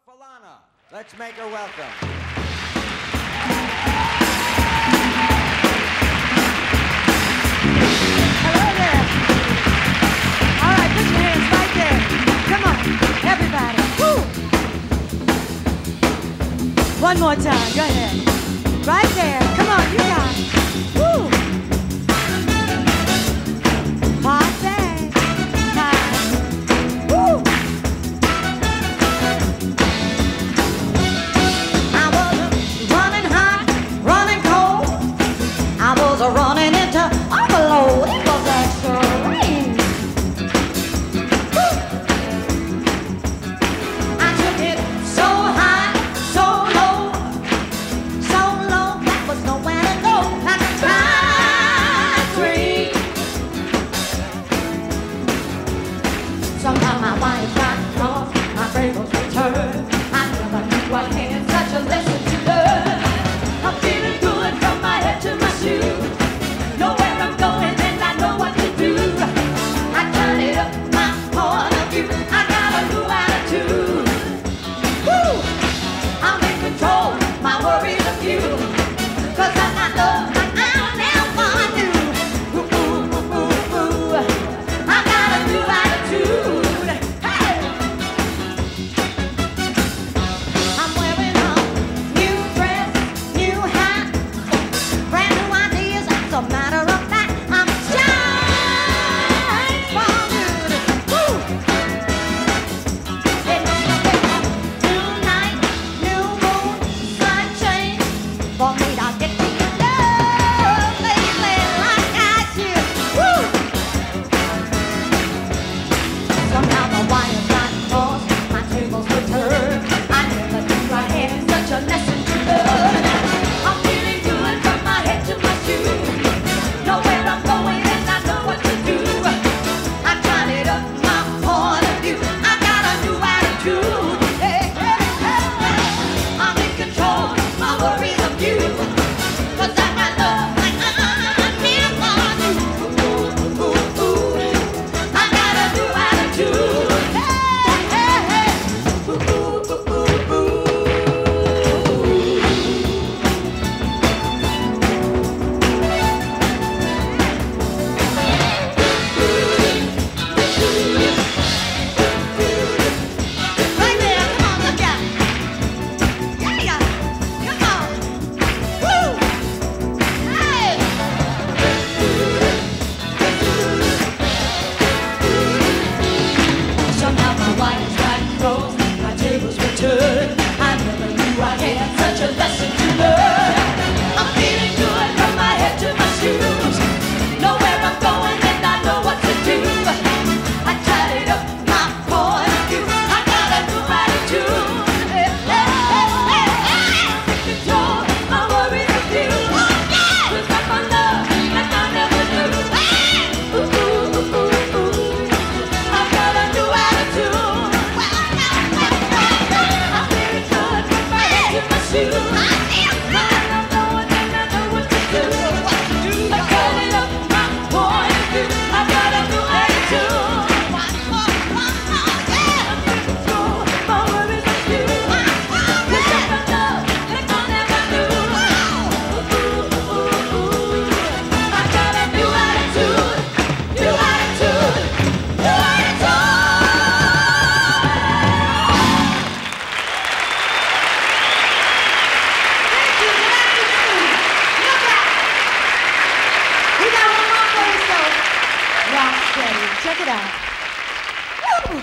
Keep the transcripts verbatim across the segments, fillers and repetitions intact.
Falana. Let's make her welcome. Hello there. All right, put your hands right there. Come on, everybody. Woo! One more time. Go ahead. Right there. Come on, you guys. Woo! Hot dang. Hot. Woo! I was running hot, running cold. I was running into overload. It was extreme. Woo! I took it so high, so low, so low that was nowhere to go. Like a time tree. Somehow my wires got crossed, my brain was returned. I never knew I had such a lesson to learn. I'm feeling good from my head to my shoes. Know where I'm going and I know what to do. I turn it up my point of view. I got a new attitude. Woo! I'm in control, my worries are few. Cause I got love like I never knew. Ooh, ooh, ooh, ooh, ooh. I got a new attitude. Hey! I'm wearing a new dress, new hat, brand new ideas, as a matter of fact. I'm shining for good. Woo! It's a new night, new moon, sunshine for me to get to your love, baby, like I should. Woo! Somehow the wires got crossed, my tables were turned. I never knew I had such a lesson to learn. I'm feeling good from my head to my shoes. Know where I'm going and I know what to do. I tried it up my point of view. I got a new attitude. Hey, hey, hey, hey. I'm in control, my worries are few. Cause I got love like I never knew. Ooh, ooh, ooh. I got a new attitude. Hey, hey, hey. Ooh, ooh, ooh, ooh, ooh. Right there, come on, look out. Yeah, come on. Woo! Hey! Somehow my wires got crossed, my tables were turned. I never knew I had such a lesson to learn. I'm feeling good from my head to my shoes. Know where I'm going and I know what to do. I tried it up my point of view. I got a new attitude. Hey, hey, hey, hey, hey. In control, my worries are few. Cause I'm my love like I never knew. Ooh, ooh, ooh, ooh, ooh. I got a new attitude. I'm feeling good from my head to my shoes. Now I'm going and I know what to do. I cut it up my point of view. I got a new attitude. I'm in control, my worries are few. Cause I'm my love like I never knew. Ooh, ooh, ooh, ooh. I got a new attitude. New attitude. New attitude. Thank you, new attitude. Look out. We got one more for you, so rock steady. Check it out. Woo!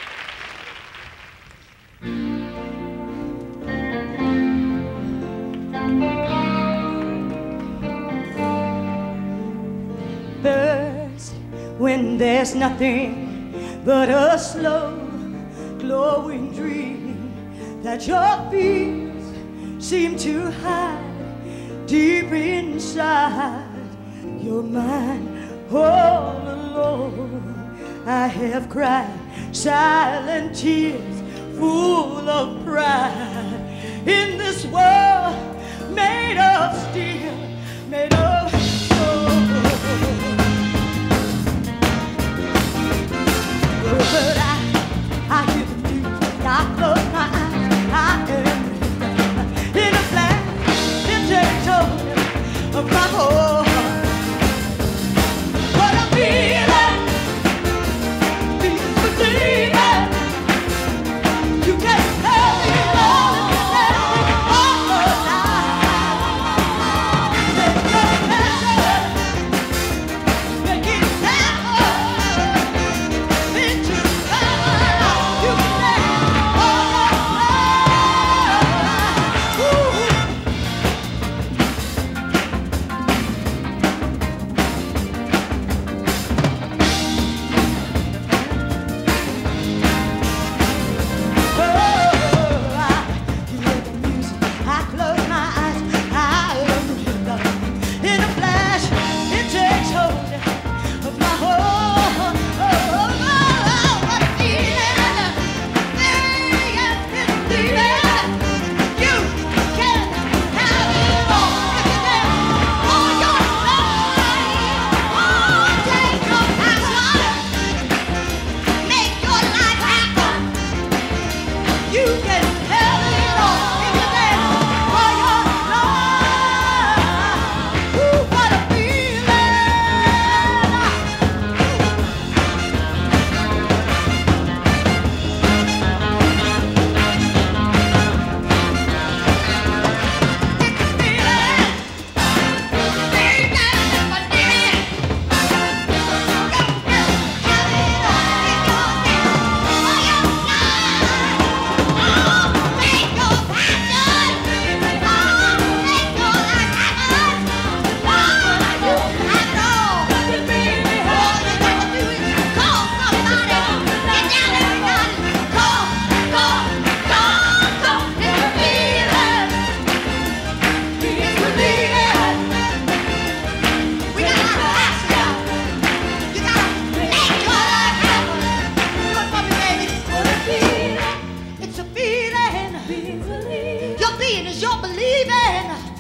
First, when there's nothing but a slow, glowing dream that your fears seem to hide deep inside your mind. All alone, I have cried silent tears full of pride in this world made of steel, made of gold. But I, I hear the music, I close my eyes.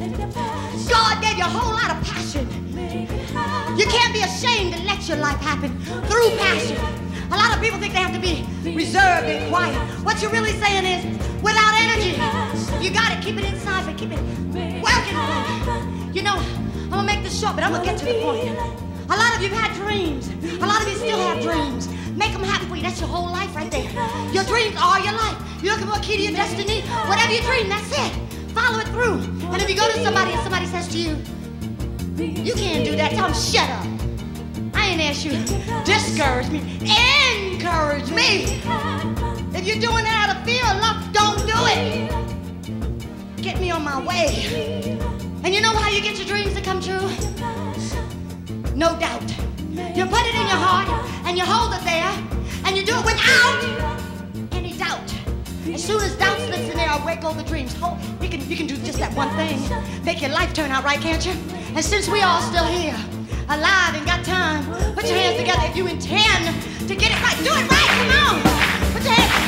God gave you a whole lot of passion. You can't be ashamed to let your life happen through passion. A lot of people think they have to be reserved and quiet. What you're really saying is, without energy, you got to keep it inside, but keep it working on it. You know, I'm going to make this short, but I'm going to get to the point. A lot of you have had dreams. A lot of you still have dreams. Make them happen for you. That's your whole life right there. Your dreams are your life. You're looking for a key to your destiny. Whatever you dream, that's it. Follow it through. And if you go to somebody and somebody says to you, you can't do that, tell them, shut up. I ain't asked you to discourage me. Encourage me. If you're doing it out of fear or love, don't do it. Get me on my way. And you know how you get your dreams to come true? No doubt. You put it in your heart and you hold it there and you do it without any doubt. As soon as doubt slips in there, away go the dreams. Oh, you can, you can do just that one thing. Make your life turn out right, can't you? And since we all still here, alive and got time, put your hands together if you intend to get it right. Do it right, come on. Put your hands